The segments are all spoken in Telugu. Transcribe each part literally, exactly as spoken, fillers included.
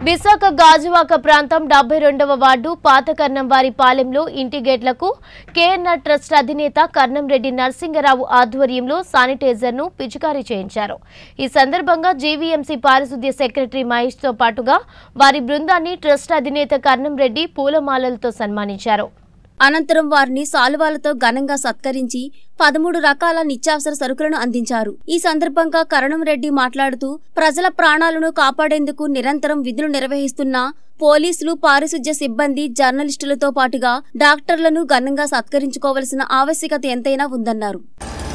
విశాఖ గాజువాక ప్రాంతం డెబ్బై రెండవ వార్డు పాత కర్నంవారి పాలెంలో ఇంటి గేట్లకు కేఎన్ఆర్ ట్రస్ట్ అధినేత కర్నంరెడ్డి నరసింగరావు ఆధ్వర్యంలో శానిటైజర్ ను పిచికారీ చేయించారు. ఈ సందర్భంగా జీవీఎంసీ పారిశుద్ధ్య సెక్రటరీ మహేష్ తో పాటుగా వారి బృందాన్ని ట్రస్ట్ అధినేత కర్నంరెడ్డి పూలమాలలతో సన్మానించారు. అనంతరం వారిని సాలువాలతో ఘనంగా సత్కరించి పదమూడు రకాల నిత్యావసర సరుకులను అందించారు. ఈ సందర్భంగా కర్నంరెడ్డి మాట్లాడుతూ ప్రజల ప్రాణాలను కాపాడేందుకు నిరంతరం విధులు నిర్వహిస్తున్న పోలీసులు, పారిశుద్ధ్య సిబ్బంది, జర్నలిస్టులతో పాటుగా డాక్టర్లను ఘనంగా సత్కరించుకోవాల్సిన ఆవశ్యకత ఎంతైనా ఉందన్నారు.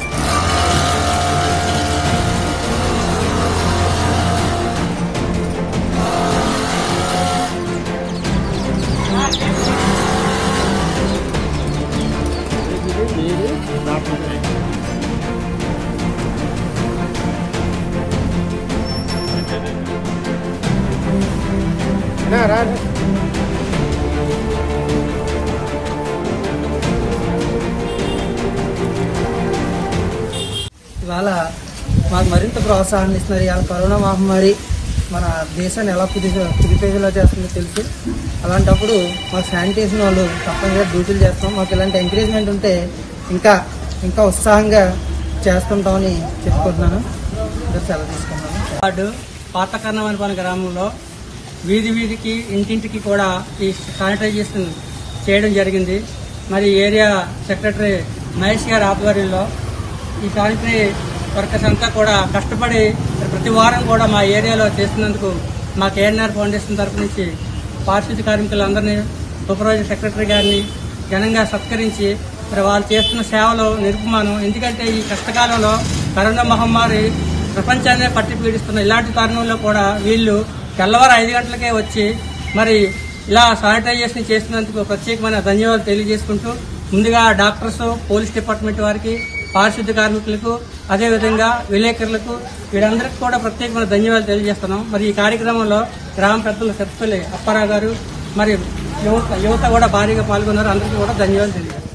ఇవాళ మాకు మరింత ప్రోత్సాహాన్ని ఇస్తున్నారు. ఇవాళ కరోనా మహమ్మారి మన దేశాన్ని ఎలా కుది కుదిపేజలో చేస్తుందో తెలుసు. అలాంటప్పుడు మాకు శానిటైజేషన్ వాళ్ళు తప్పనిసరిగా డ్యూటీలు చేస్తాం. మాకు ఇలాంటి ఎంకరేజ్మెంట్ ఉంటే ఇంకా ఇంకా ఉత్సాహంగా చేస్తుంటామని చెప్పుకుంటున్నాను. సెలవు తీసుకున్నాను. వార్డు పాత కర్నవారిపాలెం గ్రామంలో వీధి వీధికి ఇంటింటికి కూడా ఈ శానిటైజేషన్ చేయడం జరిగింది. మరి ఏరియా సెక్రటరీ మహేష్ గారి ఆధ్వర్యంలో ఈ శానిటరీ వర్కర్స్ అంతా కూడా కష్టపడి ప్రతి వారం కూడా మా ఏరియాలో చేస్తున్నందుకు మా కేఎన్ఆర్ ఫౌండేషన్ తరఫు నుంచి పారిశుద్ధ్య కార్మికులందరినీ, సూపర్వైజర్ సెక్రటరీ గారిని ఘనంగా సత్కరించి మరి వాళ్ళు చేస్తున్న సేవలు నిరుపమానం. ఎందుకంటే ఈ కష్టకాలంలో కరోనా మహమ్మారి ప్రపంచాన్నే పట్టి పీడిస్తున్న ఇలాంటి తరుణంలో కూడా వీళ్ళు తెల్లవారు ఐదు గంటలకే వచ్చి మరి ఇలా శానిటైజేషన్ చేసినందుకు ప్రత్యేకమైన ధన్యవాదాలు తెలియజేసుకుంటూ ముందుగా డాక్టర్స్, పోలీస్ డిపార్ట్మెంట్ వారికి, పారిశుద్ధ్య కార్మికులకు, అదేవిధంగా విలేకరులకు వీరందరికీ కూడా ప్రత్యేకమైన ధన్యవాదాలు తెలియజేస్తున్నాం. మరి ఈ కార్యక్రమంలో గ్రామ పెద్దలు సత్పల్లి అప్పారావు గారు, మరి యువత యువత కూడా భారీగా పాల్గొన్నారు. అందరికీ కూడా ధన్యవాదాలు తెలియజేస్తున్నాం.